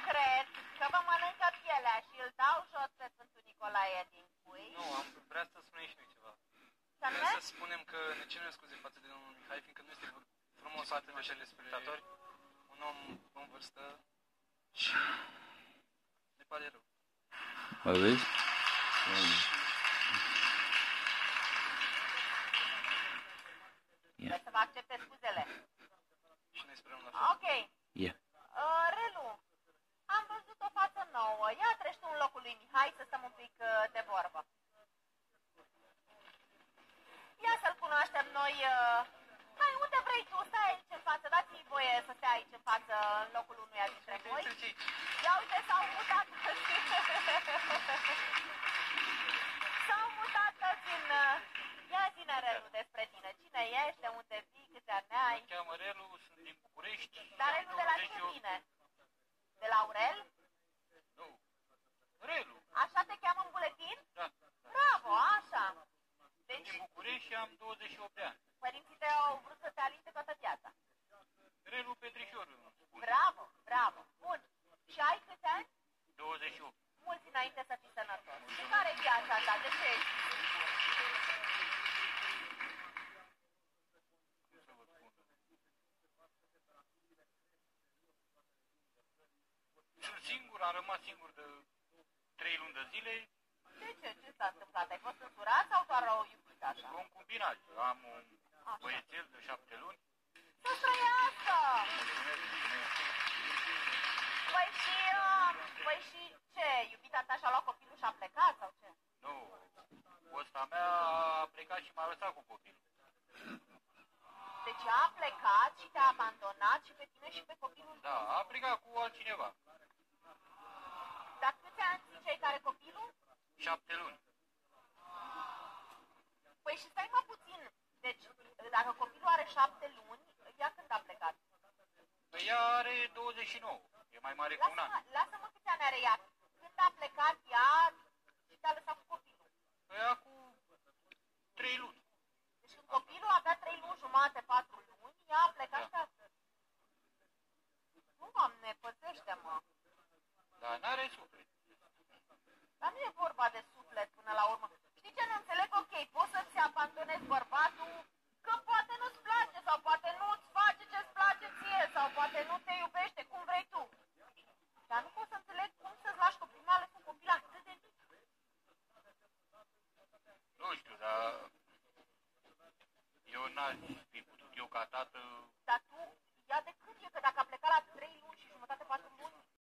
cred că vă mănâncă pielea și îl dau jos pe Sfântul Nicolae din Cui. Nu, vrea să spunem și noi ceva. Să Vreau să spunem că ne cerem scuze față de domnul Mihai, fiindcă nu este frumos față de telespectatori. Un om în vârstă și ne pare rău. Mai vezi? Vreau să vă accepte scuzele. Și noi sperăm la fel. Ok. Ia. Relu, am văzut o față nouă. Ia treci tu în locul lui Mihai să stăm un pic de vorbă. Ia să-l cunoaștem noi. Hai, unde vrei tu? Stai aici în față. Dați-mi voie să stea aici în față, în locul unuia dintre voi. Ia uite, s-au mutat toți. S-au mutat toți în... Ia zi-ne, Relu, despre tine. Cine ești, de unde vii, câte ani ai? Mă cheamă Relu, sunt din București. Dar Relu de la cine vine? De la Aurel? Nu. Relu. Așa te cheamă în buletin? Da. Bravo, așa. Deci, Din București și am 28 de ani. părinții tăi au vrut să te alinte toată viața. Relu Petrișor îmi spune. Bravo, bravo. Bun. Și ai câți ani? 28. Mulți înainte să fii sănătos. Și care e viața ta? De ce ești? Sunt singur, am rămas singur de 3 luni de zile. De ce? Ce s-a întâmplat? Ai fost însurat sau doar o iubit așa? Concubinaj. Am un băiețel de 7 luni. Să trăiască! Păi și ce? Iubita ta și-a luat copilul și a plecat sau ce? Nu. Ăsta mea a plecat și m-a lăsat cu copilul. Deci a plecat și te-a abandonat și pe tine și pe copilul Da, a plecat cu altcineva. Dar câți ani ziceai că are copilul? 7 luni. Păi și stai mă puțin. Deci, dacă copilul are 7 luni, ea când a plecat? Păi ea are 29. E mai mare cu un an. Lasă-mă câți ani are ea. Când a plecat ea și te-a lăsat cu copilul? Păi acum 3 luni. Deci când copilul avea 3 luni jumate, 4 luni, ea a plecat și a... Nu, Doamne, păzește-mă. Dar n-are suflet. Dar nu e vorba de suflet până la urmă. Știi ce nu înțeleg? Ok, poți să-ți abandonezi bărbatul că poate nu-ți place sau poate nu-ți face ce-ți place ție sau poate nu te iubește cum vrei tu. Dar nu pot să înțeleg cum să-ți lași copilul, mai ales un copil atât de mic. Nu știu, dar eu n-aș fi putut eu ca tată. Dar tu,